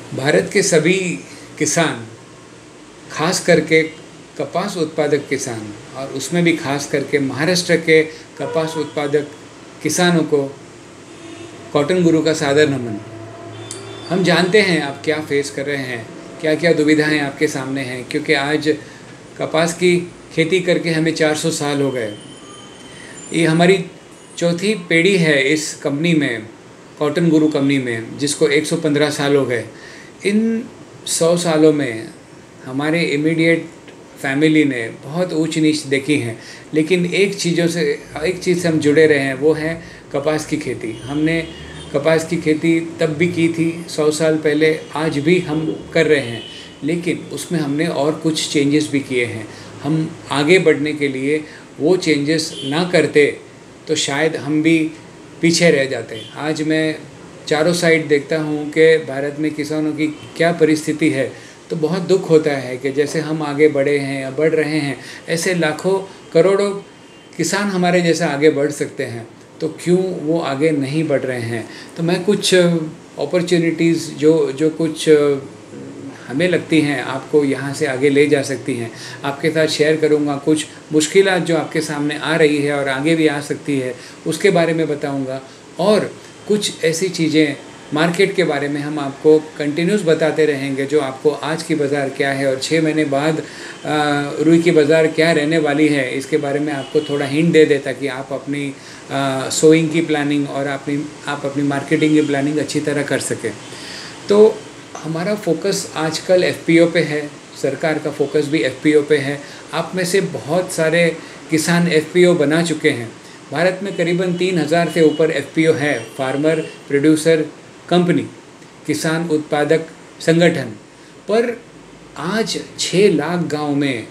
भारत के सभी किसान, खास करके कपास उत्पादक किसान, और उसमें भी खास करके महाराष्ट्र के कपास उत्पादक किसानों को कॉटन गुरु का सादर नमन। हम जानते हैं आप क्या फेस कर रहे हैं, क्या क्या दुविधाएं आपके सामने हैं, क्योंकि आज कपास की खेती करके हमें 400 साल हो गए। ये हमारी चौथी पीढ़ी है इस कंपनी में, कॉटन गुरु कंपनी में, जिसको 115 साल हो गए। इन 100 सालों में हमारे इमीडिएट फैमिली ने बहुत ऊंच नीच देखी हैं, लेकिन एक चीज़ से हम जुड़े रहे हैं, वो है कपास की खेती। हमने कपास की खेती तब भी की थी 100 साल पहले, आज भी हम कर रहे हैं, लेकिन उसमें हमने और कुछ चेंजेस भी किए हैं। हम आगे बढ़ने के लिए वो चेंजेस ना करते तो शायद हम भी पीछे रह जाते। आज मैं चारों साइड देखता हूँ कि भारत में किसानों की क्या परिस्थिति है, तो बहुत दुख होता है कि जैसे हम आगे बढ़े हैं या बढ़ रहे हैं, ऐसे लाखों करोड़ों किसान हमारे जैसा आगे बढ़ सकते हैं, तो क्यों वो आगे नहीं बढ़ रहे हैं। तो मैं कुछ अपॉर्चुनिटीज़ जो कुछ हमें लगती हैं आपको यहाँ से आगे ले जा सकती हैं, आपके साथ शेयर करूँगा। कुछ मुश्किलात जो आपके सामने आ रही है और आगे भी आ सकती है, उसके बारे में बताऊँगा। और कुछ ऐसी चीज़ें मार्केट के बारे में हम आपको कंटिन्यूस बताते रहेंगे, जो आपको आज की बाज़ार क्या है और 6 महीने बाद रुई की बाज़ार क्या रहने वाली है, इसके बारे में आपको थोड़ा हिंट दे देता कि आप अपनी सोइंग की प्लानिंग और आप अपनी मार्केटिंग की प्लानिंग अच्छी तरह कर सकें। तो हमारा फोकस आजकल एफपीओ पे है, सरकार का फोकस भी एफपीओ पे है। आप में से बहुत सारे किसान एफपीओ बना चुके हैं। भारत में करीबन 3000 से ऊपर एफपीओ है, फार्मर प्रोड्यूसर कंपनी, किसान उत्पादक संगठन। पर आज 6 लाख गांव में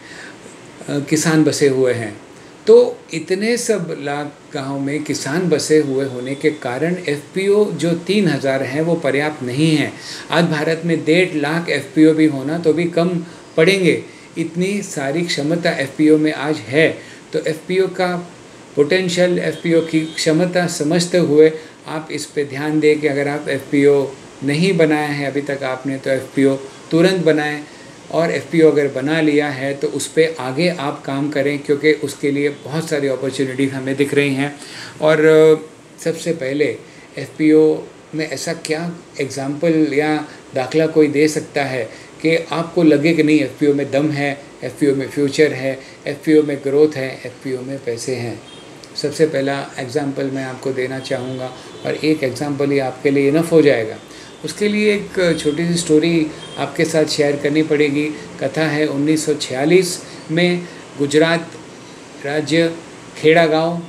किसान बसे हुए हैं। तो इतने सब लाख गांव में किसान बसे हुए होने के कारण एफपीओ जो 3000 हैं वो पर्याप्त नहीं है। आज भारत में 1.5 लाख एफपीओ भी होना तो भी कम पड़ेंगे, इतनी सारी क्षमता एफपीओ में आज है। तो एफपीओ का पोटेंशियल, एफपीओ की क्षमता समझते हुए आप इस पे ध्यान दें कि अगर आप एफपीओ नहीं बनाया है अभी तक आपने, तो एफपीओ तुरंत बनाएं। और एफपीओ अगर बना लिया है तो उस पे आगे आप काम करें, क्योंकि उसके लिए बहुत सारी अपॉर्चुनिटीज़ हमें दिख रही हैं। और सबसे पहले एफपीओ में ऐसा क्या एग्ज़ाम्पल या दाखला कोई दे सकता है कि आपको लगे कि नहीं, एफपीओ में दम है, एफपीओ में फ्यूचर है, एफपीओ में ग्रोथ है, एफपीओ में पैसे हैं। सबसे पहला एग्ज़ाम्पल मैं आपको देना चाहूँगा, और एक एग्ज़ाम्पल ही आपके लिए इनफ हो जाएगा। उसके लिए एक छोटी सी स्टोरी आपके साथ शेयर करनी पड़ेगी। कथा है 1946 में गुजरात राज्य, खेड़ा गांव,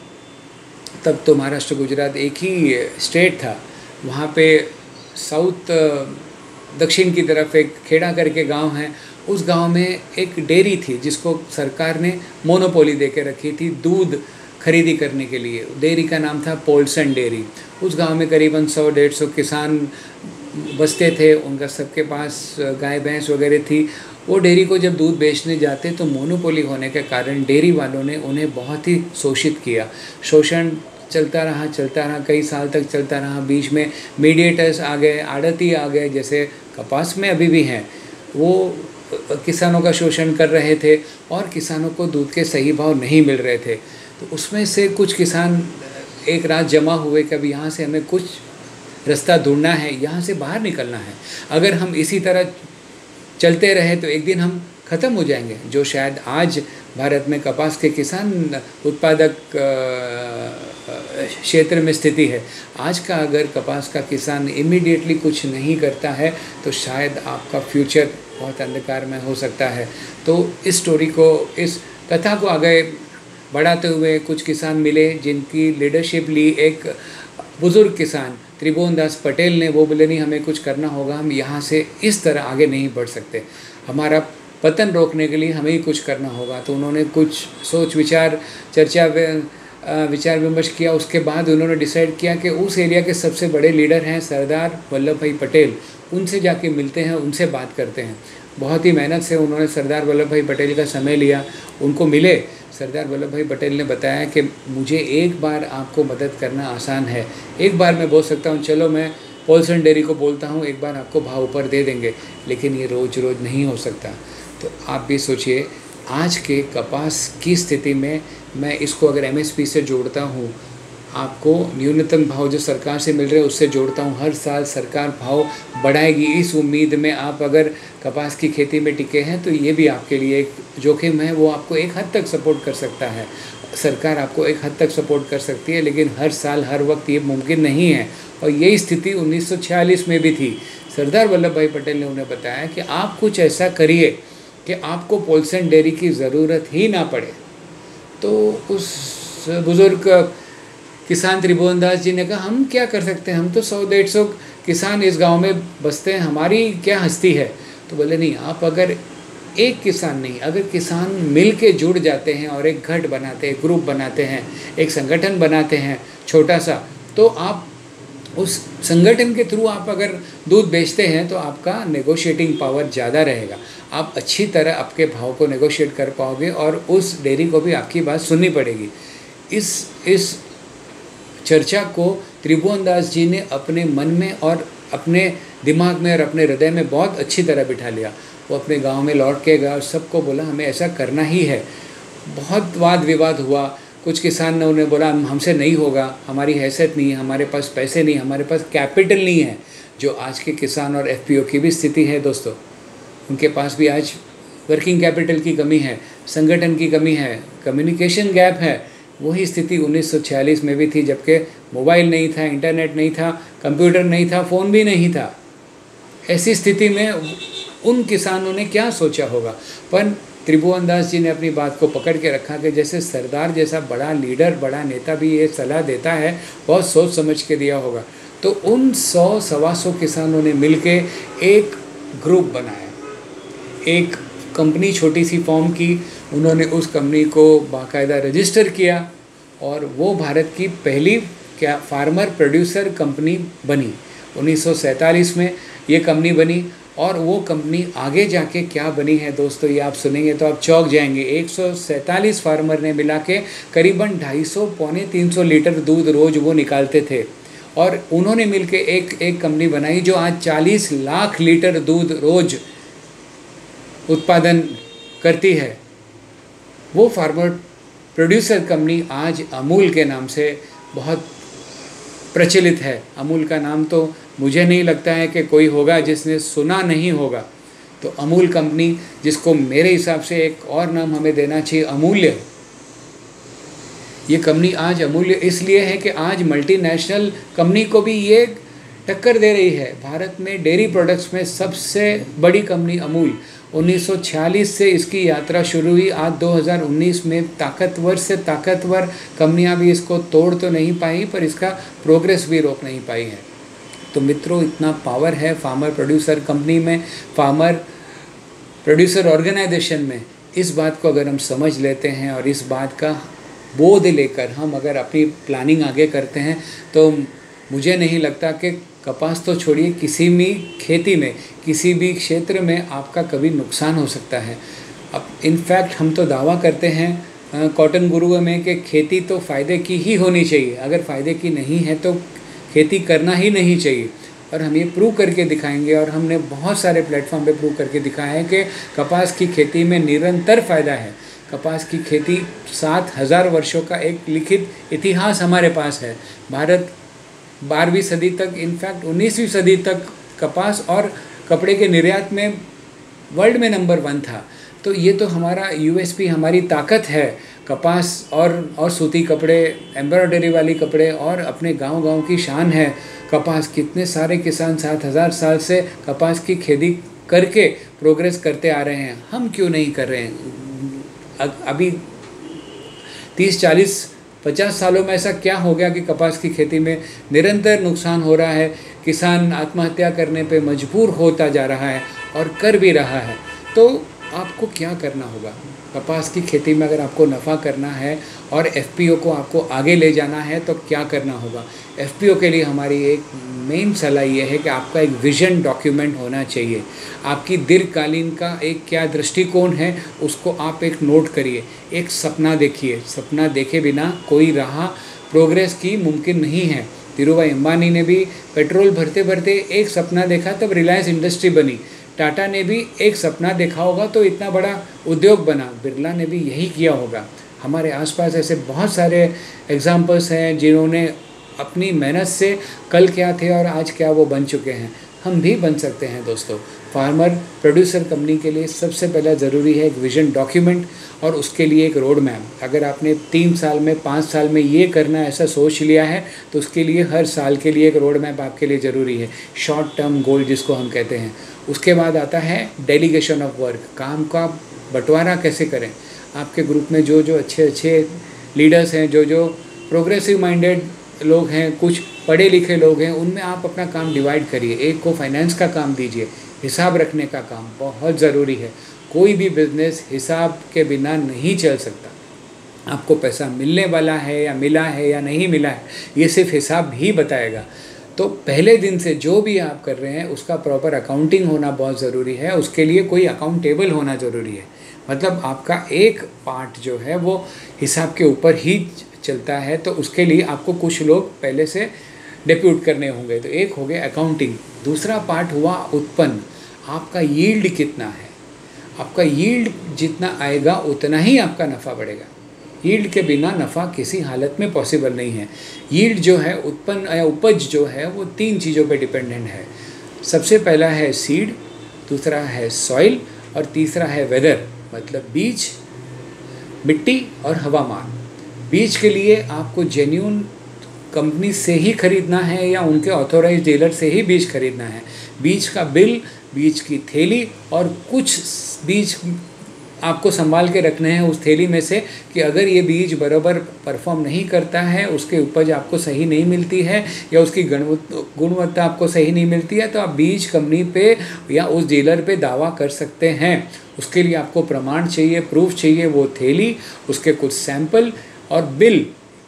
तब तो महाराष्ट्र गुजरात एक ही स्टेट था। वहाँ पे साउथ दक्षिण की तरफ एक खेड़ा करके गांव है। उस गांव में एक डेयरी थी जिसको सरकार ने मोनोपोली दे के रखी थी दूध खरीदी करने के लिए। डेयरी का नाम था पोल्सन डेयरी। उस गांव में करीबन 100-150 किसान बसते थे, उनका सबके पास गाय भैंस वगैरह थी। वो डेयरी को जब दूध बेचने जाते तो मोनोपोली होने के कारण डेयरी वालों ने उन्हें बहुत ही शोषित किया। शोषण चलता रहा, कई साल तक चलता रहा। बीच में मीडिएटर्स आ गए, आड़ती आ गए, जैसे कपास में अभी भी हैं। वो किसानों का शोषण कर रहे थे और किसानों को दूध के सही भाव नहीं मिल रहे थे। तो उसमें से कुछ किसान एक रात जमा हुए कि अब यहाँ से हमें कुछ रास्ता ढूंढना है, यहाँ से बाहर निकलना है। अगर हम इसी तरह चलते रहे तो एक दिन हम ख़त्म हो जाएंगे। जो शायद आज भारत में कपास के किसान उत्पादक क्षेत्र में स्थिति है, आज का अगर कपास का किसान इमीडिएटली कुछ नहीं करता है तो शायद आपका फ्यूचर बहुत अंधकार में हो सकता है। तो इस स्टोरी को, इस कथा को आगे बढ़ाते हुए कुछ किसान मिले जिनकी लीडरशिप ली एक बुज़ुर्ग किसान त्रिभुवन दास पटेल ने। वो बोले नहीं, हमें कुछ करना होगा, हम यहाँ से इस तरह आगे नहीं बढ़ सकते, हमारा पतन रोकने के लिए हमें ही कुछ करना होगा। तो उन्होंने कुछ सोच विचार, चर्चा, विचार विमर्श किया। उसके बाद उन्होंने डिसाइड किया कि उस एरिया के सबसे बड़े लीडर हैं सरदार वल्लभ भाई पटेल, उनसे जाके मिलते हैं, उनसे बात करते हैं। बहुत ही मेहनत से उन्होंने सरदार वल्लभ भाई पटेल का समय लिया, उनको मिले। सरदार वल्लभ भाई पटेल ने बताया कि मुझे एक बार आपको मदद करना आसान है, एक बार मैं बोल सकता हूँ चलो मैं पोल्सन डेयरी को बोलता हूँ एक बार आपको भाव ऊपर दे देंगे, लेकिन ये रोज़ रोज़ नहीं हो सकता। तो आप भी सोचिए, आज के कपास की स्थिति में मैं इसको अगर एमएसपी से जोड़ता हूँ, आपको न्यूनतम भाव जो सरकार से मिल रहे हैं उससे जोड़ता हूँ, हर साल सरकार भाव बढ़ाएगी इस उम्मीद में आप अगर कपास की खेती में टिके हैं, तो ये भी आपके लिए एक जोखिम है। वो आपको एक हद तक सपोर्ट कर सकता है, सरकार आपको एक हद तक सपोर्ट कर सकती है, लेकिन हर साल हर वक्त ये मुमकिन नहीं है। और यही स्थिति 1946 में भी थी। सरदार वल्लभ भाई पटेल ने उन्हें बताया कि आप कुछ ऐसा करिए कि आपको पोल्सन डेयरी की ज़रूरत ही ना पड़े। तो उस बुज़ुर्ग किसान त्रिभुवन दास जी ने कहा, हम क्या कर सकते हैं, हम तो 100-150 किसान इस गांव में बसते हैं, हमारी क्या हस्ती है। तो बोले नहीं, आप अगर एक किसान नहीं, अगर किसान मिल के जुड़ जाते हैं और एक गठ बनाते हैं, ग्रुप बनाते हैं, एक संगठन बनाते हैं छोटा सा, तो आप उस संगठन के थ्रू आप अगर दूध बेचते हैं तो आपका नेगोशिएटिंग पावर ज़्यादा रहेगा, आप अच्छी तरह आपके भाव को नेगोशिएट कर पाओगे और उस डेयरी को भी आपकी बात सुननी पड़ेगी। इस चर्चा को त्रिभुवन दास जी ने अपने मन में और अपने दिमाग में और अपने हृदय में बहुत अच्छी तरह बिठा लिया। वो अपने गांव में लौट के गया और सबको बोला हमें ऐसा करना ही है। बहुत वाद विवाद हुआ, कुछ किसान ने उन्हें बोला हमसे नहीं होगा, हमारी हैसियत नहीं है, हमारे पास पैसे नहीं, हमारे पास कैपिटल नहीं है, जो आज के किसान और एफपीओ की भी स्थिति है दोस्तों। उनके पास भी आज वर्किंग कैपिटल की कमी है, संगठन की कमी है, कम्युनिकेशन गैप है। वही स्थिति 1946 में भी थी, जबकि मोबाइल नहीं था, इंटरनेट नहीं था, कंप्यूटर नहीं था, फ़ोन भी नहीं था। ऐसी स्थिति में उन किसानों ने क्या सोचा होगा, पर त्रिभुवन दास जी ने अपनी बात को पकड़ के रखा कि जैसे सरदार जैसा बड़ा लीडर, बड़ा नेता भी ये सलाह देता है, बहुत सोच समझ के दिया होगा। तो उन 100-125 किसानों ने मिलके एक ग्रुप बनाया, एक कंपनी छोटी सी फॉर्म की। उन्होंने उस कंपनी को बाकायदा रजिस्टर किया और वो भारत की पहली फार्मर प्रोड्यूसर कंपनी बनी। 1947 में ये कंपनी बनी और वो कंपनी आगे जाके क्या बनी है दोस्तों, ये आप सुनेंगे तो आप चौंक जाएंगे। 147 फार्मर ने मिला के करीबन 250-300 लीटर दूध रोज़ वो निकालते थे और उन्होंने मिलके एक कंपनी बनाई जो आज 40 लाख लीटर दूध रोज़ उत्पादन करती है। वो फार्मर प्रोड्यूसर कंपनी आज अमूल के नाम से बहुत प्रचलित है। अमूल का नाम तो मुझे नहीं लगता है कि कोई होगा जिसने सुना नहीं होगा। तो अमूल कंपनी, जिसको मेरे हिसाब से एक और नाम हमें देना चाहिए, अमूल्य। ये कंपनी आज अमूल्य इसलिए है कि आज मल्टीनेशनल कंपनी को भी ये टक्कर दे रही है। भारत में डेयरी प्रोडक्ट्स में सबसे बड़ी कंपनी अमूल। 1946 से इसकी यात्रा शुरू हुई। आज 2019 में ताकतवर से ताकतवर कंपनियां भी इसको तोड़ तो नहीं पाई, पर इसका प्रोग्रेस भी रोक नहीं पाई है। तो मित्रों, इतना पावर है फार्मर प्रोड्यूसर कंपनी में, फार्मर प्रोड्यूसर ऑर्गेनाइजेशन में। इस बात को अगर हम समझ लेते हैं और इस बात का बोध लेकर हम अगर अपनी प्लानिंग आगे करते हैं, तो मुझे नहीं लगता कि कपास तो छोड़िए, किसी भी खेती में, किसी भी क्षेत्र में आपका कभी नुकसान हो सकता है। अब इनफैक्ट हम तो दावा करते हैं कॉटन गुरु में कि खेती तो फ़ायदे की ही होनी चाहिए। अगर फ़ायदे की नहीं है तो खेती करना ही नहीं चाहिए। और हम ये प्रूव करके दिखाएंगे, और हमने बहुत सारे प्लेटफॉर्म पे प्रूव करके दिखाया है कि कपास की खेती में निरंतर फ़ायदा है। कपास की खेती 7000 वर्षों का एक लिखित इतिहास हमारे पास है। भारत 12वीं सदी तक, इनफैक्ट 19वीं सदी तक कपास और कपड़े के निर्यात में वर्ल्ड में नंबर 1 था। तो ये तो हमारा यूएसपी, हमारी ताकत है। कपास और सूती कपड़े, एम्ब्रॉयडरी वाली कपड़े और अपने गांव-गांव की शान है कपास। कितने सारे किसान 7000 साल से कपास की खेती करके प्रोग्रेस करते आ रहे हैं, हम क्यों नहीं कर रहे हैं? अभी 30-40-50 सालों में ऐसा क्या हो गया कि कपास की खेती में निरंतर नुकसान हो रहा है, किसान आत्महत्या करने पे मजबूर होता जा रहा है और कर भी रहा है। तो आपको क्या करना होगा? कपास की खेती में अगर आपको नफ़ा करना है और एफपीओ को आपको आगे ले जाना है तो क्या करना होगा? एफपीओ के लिए हमारी एक मेन सलाह ये है कि आपका एक विज़न डॉक्यूमेंट होना चाहिए। आपकी दीर्घकालीन का एक क्या दृष्टिकोण है, उसको आप एक नोट करिए, एक सपना देखिए। सपना देखे बिना कोई राह प्रोग्रेस की मुमकिन नहीं है। धीरूभाई अंबानी ने भी पेट्रोल भरते भरते एक सपना देखा, तब रिलायंस इंडस्ट्री बनी। टाटा ने भी एक सपना देखा होगा तो इतना बड़ा उद्योग बना। बिरला ने भी यही किया होगा। हमारे आसपास ऐसे बहुत सारे एग्जाम्पल्स हैं जिन्होंने अपनी मेहनत से कल क्या थे और आज क्या वो बन चुके हैं। हम भी बन सकते हैं दोस्तों। फार्मर प्रोड्यूसर कंपनी के लिए सबसे पहला ज़रूरी है एक विजन डॉक्यूमेंट और उसके लिए एक रोड मैप। अगर आपने 3 साल में 5 साल में ये करना ऐसा सोच लिया है तो उसके लिए हर साल के लिए एक रोड मैप आपके लिए ज़रूरी है, शॉर्ट टर्म गोल जिसको हम कहते हैं। उसके बाद आता है डेलीगेशन ऑफ वर्क, काम का बंटवारा कैसे करें। आपके ग्रुप में जो जो अच्छे लीडर्स हैं, जो जो प्रोग्रेसिव माइंडेड लोग हैं, कुछ पढ़े लिखे लोग हैं, उनमें आप अपना काम डिवाइड करिए। एक को फाइनेंस का काम दीजिए, हिसाब रखने का काम बहुत ज़रूरी है। कोई भी बिजनेस हिसाब के बिना नहीं चल सकता। आपको पैसा मिलने वाला है या मिला है या नहीं मिला है, ये सिर्फ हिसाब ही बताएगा। तो पहले दिन से जो भी आप कर रहे हैं उसका प्रॉपर अकाउंटिंग होना बहुत ज़रूरी है। उसके लिए कोई अकाउंटेबल होना ज़रूरी है। मतलब आपका एक पार्ट जो है वो हिसाब के ऊपर ही चलता है, तो उसके लिए आपको कुछ लोग पहले से डिप्यूट करने होंगे। तो एक हो गया अकाउंटिंग। दूसरा पार्ट हुआ उत्पन्न। आपका यील्ड कितना है। आपका यील्ड जितना आएगा उतना ही आपका नफ़ा बढ़ेगा। यील्ड के बिना नफ़ा किसी हालत में पॉसिबल नहीं है। यील्ड जो है, उत्पन्न या उपज जो है, वो 3 चीज़ों पे डिपेंडेंट है। सबसे पहला है सीड, दूसरा है सॉइल और तीसरा है वेदर, मतलब बीज, मिट्टी और हवामान। बीज के लिए आपको जेन्युइन कंपनी से ही खरीदना है या उनके ऑथोराइज डीलर से ही बीज खरीदना है। बीज का बिल, बीज की थैली और कुछ बीज आपको संभाल के रखने हैं उस थैली में से कि अगर ये बीज बराबर परफॉर्म नहीं करता है, उसकी उपज आपको सही नहीं मिलती है या उसकी गुणवत्ता आपको सही नहीं मिलती है, तो आप बीज कंपनी पे या उस डीलर पे दावा कर सकते हैं। उसके लिए आपको प्रमाण चाहिए, प्रूफ चाहिए। वो थैली, उसके कुछ सैंपल और बिल,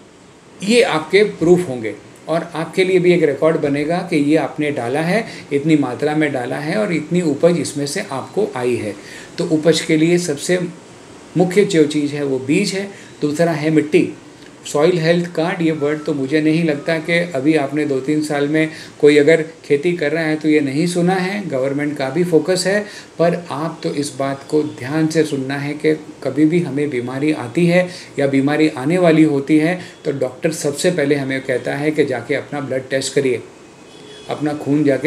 ये आपके प्रूफ होंगे और आपके लिए भी एक रिकॉर्ड बनेगा कि ये आपने डाला है, इतनी मात्रा में डाला है और इतनी उपज इसमें से आपको आई है। तो उपज के लिए सबसे मुख्य जो चीज़ है वो बीज है। दूसरा है मिट्टी। सॉइल हेल्थ कार्ड, ये वर्ड तो मुझे नहीं लगता कि अभी आपने 2-3 साल में कोई अगर खेती कर रहा है तो ये नहीं सुना है। गवर्नमेंट का भी फोकस है, पर आप तो इस बात को ध्यान से सुनना है कि कभी भी हमें बीमारी आती है या बीमारी आने वाली होती है तो डॉक्टर सबसे पहले हमें कहता है कि जाके अपना ब्लड टेस्ट करिए, अपना खून जाके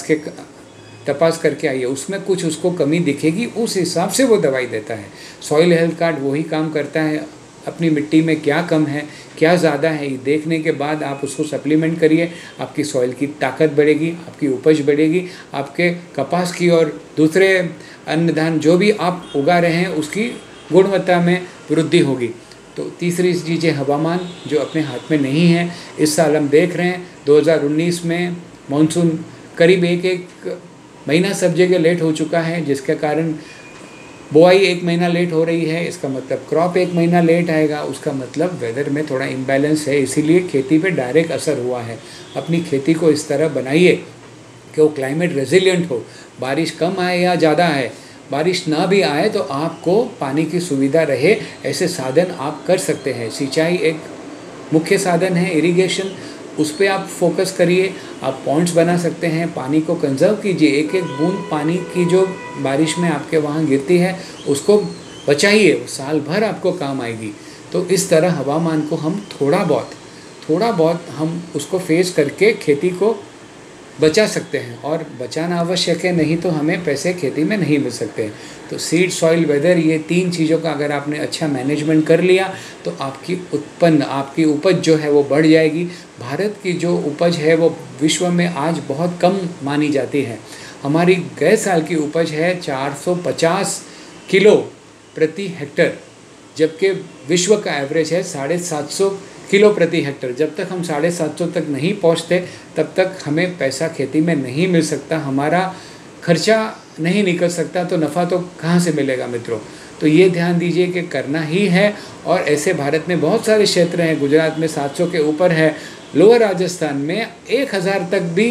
तपास करके आइए। उसमें कुछ उसको कमी दिखेगी, उस हिसाब से वो दवाई देता है। सॉइल हेल्थ कार्ड वही काम करता है। अपनी मिट्टी में क्या कम है, क्या ज़्यादा है, ये देखने के बाद आप उसको सप्लीमेंट करिए। आपकी सॉइल की ताकत बढ़ेगी, आपकी उपज बढ़ेगी, आपके कपास की और दूसरे अन्न धान जो भी आप उगा रहे हैं उसकी गुणवत्ता में वृद्धि होगी। तो तीसरी चीज़ है हवामान, जो अपने हाथ में नहीं है। इस साल हम देख रहे हैं 2019 में मानसून करीब एक महीना सब जगह लेट हो चुका है, जिसके कारण बुआई 1 महीना लेट हो रही है। इसका मतलब क्रॉप 1 महीना लेट आएगा। उसका मतलब वेदर में थोड़ा इम्बैलेंस है, इसीलिए खेती पे डायरेक्ट असर हुआ है। अपनी खेती को इस तरह बनाइए कि वो क्लाइमेट रेजिलिएंट हो। बारिश कम आए या ज़्यादा आए, बारिश ना भी आए तो आपको पानी की सुविधा रहे, ऐसे साधन आप कर सकते हैं। सिंचाई एक मुख्य साधन है, इरिगेशन, उस पर आप फोकस करिए। आप पॉन्ड्स बना सकते हैं, पानी को कंजर्व कीजिए। एक एक बूंद पानी की जो बारिश में आपके वहाँ गिरती है उसको बचाइए, वो साल भर आपको काम आएगी। तो इस तरह हवामान को हम थोड़ा बहुत हम उसको फेस करके खेती को बचा सकते हैं, और बचाना आवश्यक है, नहीं तो हमें पैसे खेती में नहीं मिल सकते। तो सीड, सॉइल, वेदर, ये 3 चीज़ों का अगर आपने अच्छा मैनेजमेंट कर लिया तो आपकी उपज जो है वो बढ़ जाएगी। भारत की जो उपज है वो विश्व में आज बहुत कम मानी जाती है। हमारी गए साल की उपज है 450 किलो प्रति हेक्टर, जबकि विश्व का एवरेज है 750 किलो प्रति हेक्टर। जब तक हम 750 तक नहीं पहुंचते तब तक हमें पैसा खेती में नहीं मिल सकता, हमारा खर्चा नहीं निकल सकता, तो नफ़ा तो कहाँ से मिलेगा मित्रों। तो ये ध्यान दीजिए कि करना ही है। और ऐसे भारत में बहुत सारे क्षेत्र हैं, गुजरात में 700 के ऊपर है, लोअर राजस्थान में 1000 तक भी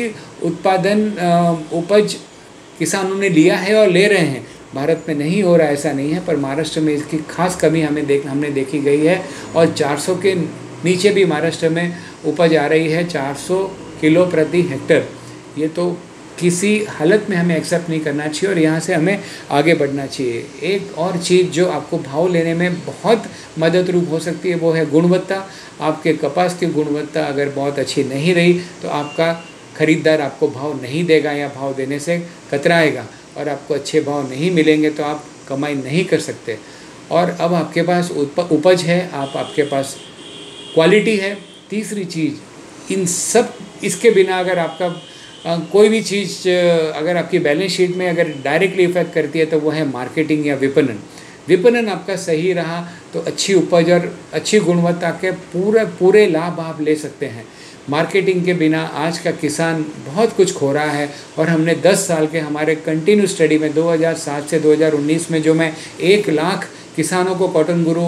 उपज किसानों ने लिया है और ले रहे हैं। भारत में नहीं हो रहा, ऐसा नहीं है, पर महाराष्ट्र में इसकी खास कमी हमने देखी गई है। और 400 के नीचे भी महाराष्ट्र में उपज आ रही है 400 किलो प्रति हेक्टर। ये तो किसी हालत में हमें एक्सेप्ट नहीं करना चाहिए और यहाँ से हमें आगे बढ़ना चाहिए। एक और चीज़ जो आपको भाव लेने में बहुत मदद रूप हो सकती है वो है गुणवत्ता। आपके कपास की गुणवत्ता अगर बहुत अच्छी नहीं रही तो आपका खरीदार आपको भाव नहीं देगा या भाव देने से कतराएगा और आपको अच्छे भाव नहीं मिलेंगे तो आप कमाई नहीं कर सकते। और अब आपके पास उपज है, आपके पास क्वालिटी है। तीसरी चीज़, इन सब इसके बिना अगर आपका कोई भी चीज़ अगर आपकी बैलेंस शीट में अगर डायरेक्टली इफेक्ट करती है तो वो है मार्केटिंग या विपणन। विपणन आपका सही रहा तो अच्छी उपज और अच्छी गुणवत्ता के पूरे लाभ आप ले सकते हैं। मार्केटिंग के बिना आज का किसान बहुत कुछ खो रहा है और हमने 10 साल के हमारे कंटिन्यू स्टडी में 2007 से 2019 में जो मैं 1 लाख किसानों को कॉटन गुरु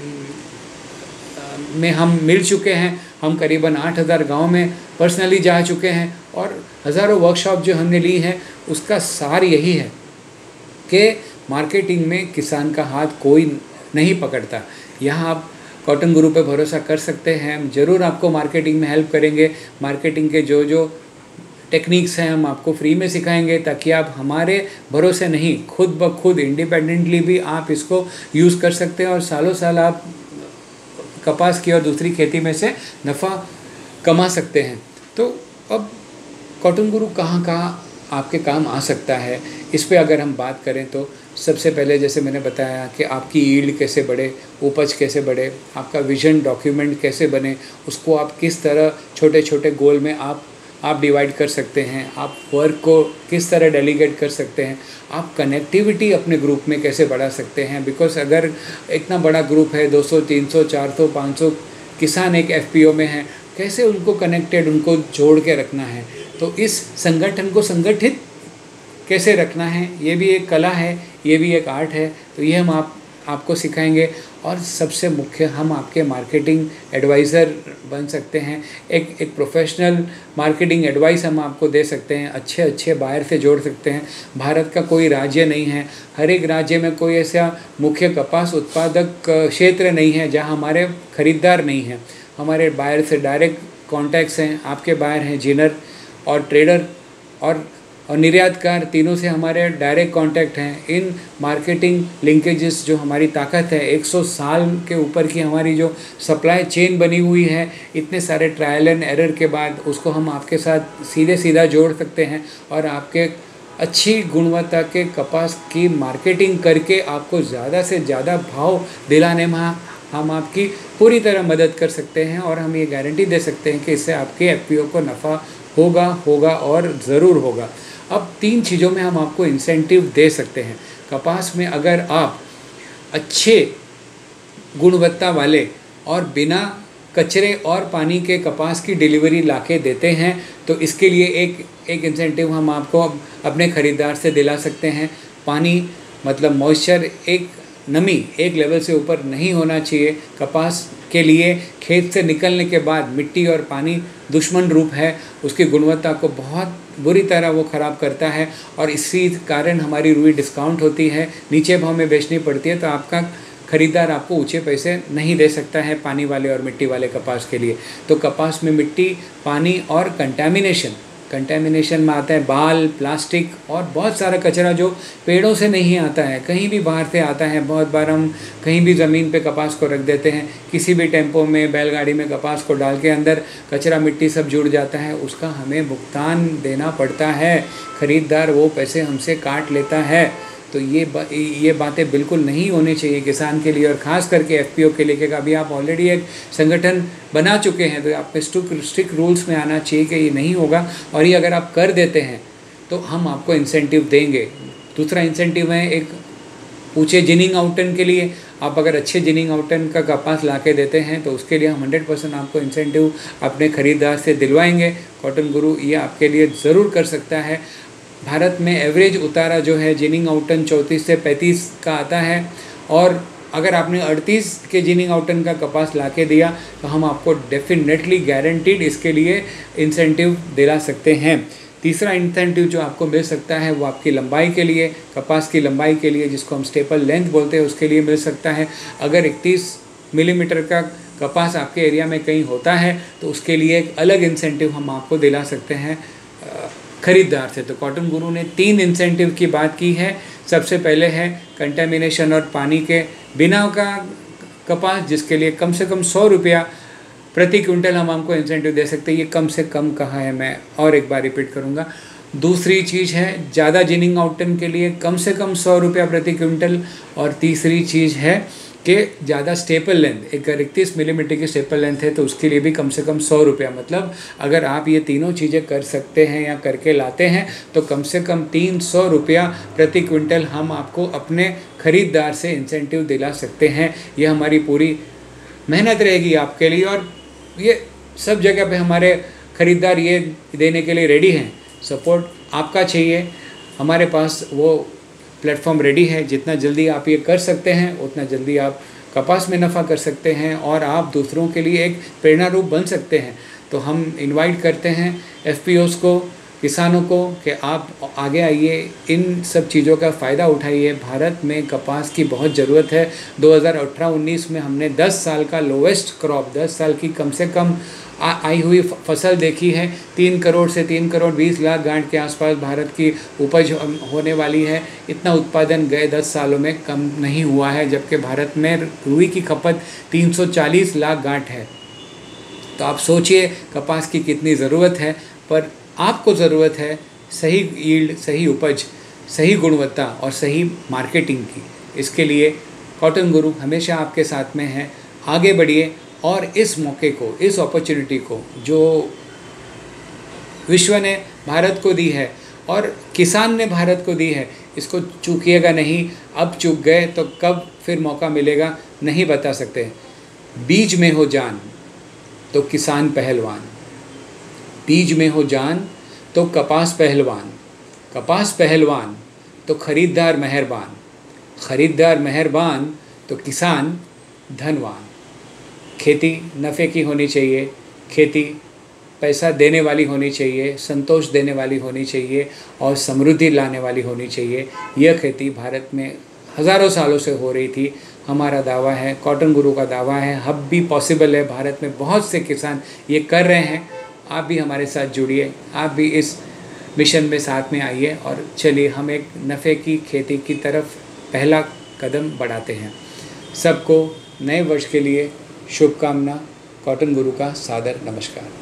में हम मिल चुके हैं। हम करीबन 8000 गांव में पर्सनली जा चुके हैं और हज़ारों वर्कशॉप जो हमने ली हैं उसका सार यही है कि मार्केटिंग में किसान का हाथ कोई नहीं पकड़ता। यहाँ आप कॉटन गुरु पे भरोसा कर सकते हैं। हम ज़रूर आपको मार्केटिंग में हेल्प करेंगे। मार्केटिंग के जो जो टेक्निक्स हैं हम आपको फ्री में सिखाएंगे ताकि आप हमारे भरोसे नहीं, खुद ब खुद इंडिपेंडेंटली भी आप इसको यूज़ कर सकते हैं और सालों साल आप कपास की और दूसरी खेती में से नफ़ा कमा सकते हैं। तो अब कॉटन गुरु कहाँ कहाँ आपके काम आ सकता है, इस पे अगर हम बात करें तो सबसे पहले जैसे मैंने बताया कि आपकी यील्ड कैसे बढ़े, उपज कैसे बढ़े, आपका विजन डॉक्यूमेंट कैसे बने, उसको आप किस तरह छोटे छोटे गोल में आप डिवाइड कर सकते हैं, आप वर्क को किस तरह डेलीगेट कर सकते हैं, आप कनेक्टिविटी अपने ग्रुप में कैसे बढ़ा सकते हैं। बिकॉज अगर इतना बड़ा ग्रुप है 200, 300, 400, 500 किसान एक FPO में हैं, कैसे उनको कनेक्टेड, उनको जोड़ के रखना है। तो इस संगठन को संगठित कैसे रखना है, ये भी एक कला है, ये भी एक आर्ट है। तो ये हम आपको सिखाएंगे और सबसे मुख्य हम आपके मार्केटिंग एडवाइज़र बन सकते हैं। एक प्रोफेशनल मार्केटिंग एडवाइस हम आपको दे सकते हैं, अच्छे बायर से जोड़ सकते हैं। भारत का कोई राज्य नहीं है, हर एक राज्य में कोई ऐसा मुख्य कपास उत्पादक क्षेत्र नहीं है जहां हमारे खरीदार नहीं हैं। हमारे बायर से डायरेक्ट कॉन्टैक्ट्स हैं, आपके बायर हैं जिनर और ट्रेडर और निर्यातकार, तीनों से हमारे डायरेक्ट कांटेक्ट हैं। इन मार्केटिंग लिंकेजेस जो हमारी ताकत है, 100 साल के ऊपर की हमारी जो सप्लाई चेन बनी हुई है, इतने सारे ट्रायल एंड एरर के बाद उसको हम आपके साथ सीधा जोड़ सकते हैं और आपके अच्छी गुणवत्ता के कपास की मार्केटिंग करके आपको ज़्यादा से ज़्यादा भाव दिलाने में हम आपकी पूरी तरह मदद कर सकते हैं। और हम ये गारंटी दे सकते हैं कि इससे आपके FPO को नफ़ा होगा और ज़रूर होगा। अब 3 चीज़ों में हम आपको इंसेंटिव दे सकते हैं। कपास में अगर आप अच्छे गुणवत्ता वाले और बिना कचरे और पानी के कपास की डिलीवरी लाके देते हैं तो इसके लिए एक इंसेंटिव हम आपको अपने ख़रीदार से दिला सकते हैं। पानी मतलब मॉइस्चर, एक नमी एक लेवल से ऊपर नहीं होना चाहिए। कपास के लिए खेत से निकलने के बाद मिट्टी और पानी दुश्मन रूप है, उसकी गुणवत्ता को बहुत बुरी तरह वो ख़राब करता है और इसी कारण हमारी रुई डिस्काउंट होती है, नीचे भाव में बेचनी पड़ती है। तो आपका खरीदार आपको ऊंचे पैसे नहीं दे सकता है पानी वाले और मिट्टी वाले कपास के लिए। तो कपास में मिट्टी, पानी और कंटेमिनेशन में आता है बाल, प्लास्टिक और बहुत सारा कचरा जो पेड़ों से नहीं आता है, कहीं भी बाहर से आता है। बहुत बार हम कहीं भी ज़मीन पे कपास को रख देते हैं, किसी भी टेम्पो में, बैलगाड़ी में कपास को डाल के अंदर कचरा मिट्टी सब जुड़ जाता है, उसका हमें भुगतान देना पड़ता है। ख़रीदार वो पैसे हमसे काट लेता है। तो ये बातें बिल्कुल नहीं होनी चाहिए किसान के लिए और ख़ास करके FPO के लिए। कि अभी आप ऑलरेडी एक संगठन बना चुके हैं तो आपके स्ट्रिक्ट रूल्स में आना चाहिए कि ये नहीं होगा और ये अगर आप कर देते हैं तो हम आपको इंसेंटिव देंगे। दूसरा इंसेंटिव है एक ऊँचे जिनिंग आउटन के लिए। आप अगर अच्छे जिनिंग आउटन का कपास ला के देते हैं तो उसके लिए हम 100% आपको इंसेंटिव अपने ख़रीदार से दिलवाएंगे। कॉटन गुरु ये आपके लिए ज़रूर कर सकता है। भारत में एवरेज उतारा जो है जिनिंग आउटन 34 से 35 का आता है और अगर आपने 38 के जिनिंग आउटन का कपास लाके दिया तो हम आपको डेफिनेटली गारंटीड इसके लिए इंसेंटिव दिला सकते हैं। तीसरा इंसेंटिव जो आपको मिल सकता है वो आपकी लंबाई के लिए, कपास की लंबाई के लिए, जिसको हम स्टेपल लेंथ बोलते हैं, उसके लिए मिल सकता है। अगर 31 मिलीमीटर का कपास आपके एरिया में कहीं होता है तो उसके लिए एक अलग इंसेंटिव हम आपको दिला सकते हैं खरीदार से। तो कॉटन गुरु ने 3 इंसेंटिव की बात की है। सबसे पहले है कंटेमिनेशन और पानी के बिना का कपास, जिसके लिए कम से कम 100 रुपया प्रति क्विंटल हम आपको इंसेंटिव दे सकते हैं। ये कम से कम कहा है, मैं और एक बार रिपीट करूँगा। दूसरी चीज़ है ज़्यादा जिनिंग आउटन के लिए कम से कम 100 रुपया प्रति क्विंटल। और तीसरी चीज़ है कि ज़्यादा स्टेपल लेंथ, एक 31 मिलीमीटर की स्टेपल लेंथ है तो उसके लिए भी कम से कम 100 रुपया। मतलब अगर आप ये तीनों चीज़ें कर सकते हैं या करके लाते हैं तो कम से कम 300 रुपया प्रति क्विंटल हम आपको अपने ख़रीदार से इंसेंटिव दिला सकते हैं। ये हमारी पूरी मेहनत रहेगी आपके लिए, और ये सब जगह पे हमारे ख़रीदार ये देने के लिए रेडी हैं। सपोर्ट आपका चाहिए, हमारे पास वो प्लेटफॉर्म रेडी है। जितना जल्दी आप ये कर सकते हैं उतना जल्दी आप कपास में नफ़ा कर सकते हैं और आप दूसरों के लिए एक प्रेरणा रूप बन सकते हैं। तो हम इनवाइट करते हैं FPOs को, किसानों को, कि आप आगे आइए, इन सब चीज़ों का फ़ायदा उठाइए। भारत में कपास की बहुत ज़रूरत है। 2018-19 में हमने 10 साल का लोवेस्ट क्रॉप, 10 साल की कम से कम आई हुई फसल देखी है। 3 करोड़ से 3 करोड़ 20 लाख गांठ के आसपास भारत की उपज होने वाली है। इतना उत्पादन गए 10 सालों में कम नहीं हुआ है, जबकि भारत में रुई की खपत 340 लाख गांठ है। तो आप सोचिए कपास की कितनी ज़रूरत है। पर आपको ज़रूरत है सही यील्ड, सही उपज, सही गुणवत्ता और सही मार्केटिंग की। इसके लिए कॉटन गुरु हमेशा आपके साथ में है। आगे बढ़िए और इस मौके को, इस अपॉर्चुनिटी को जो विश्व ने भारत को दी है और किसान ने भारत को दी है, इसको चूकिएगा नहीं। अब चूक गए तो कब फिर मौका मिलेगा नहीं बता सकते। बीज में हो जान तो किसान पहलवान, बीज में हो जान तो कपास पहलवान, कपास पहलवान तो खरीदार मेहरबान, खरीदार मेहरबान तो किसान धनवान। खेती नफ़े की होनी चाहिए, खेती पैसा देने वाली होनी चाहिए, संतोष देने वाली होनी चाहिए और समृद्धि लाने वाली होनी चाहिए। यह खेती भारत में हज़ारों सालों से हो रही थी। हमारा दावा है, कॉटन गुरु का दावा है, अब भी पॉसिबल है। भारत में बहुत से किसान ये कर रहे हैं। आप भी हमारे साथ जुड़िए, आप भी इस मिशन में साथ में आइए और चलिए हम एक नफ़े की खेती की तरफ पहला कदम बढ़ाते हैं। सबको नए वर्ष के लिए शुभकामना। कॉटन गुरु का सादर नमस्कार।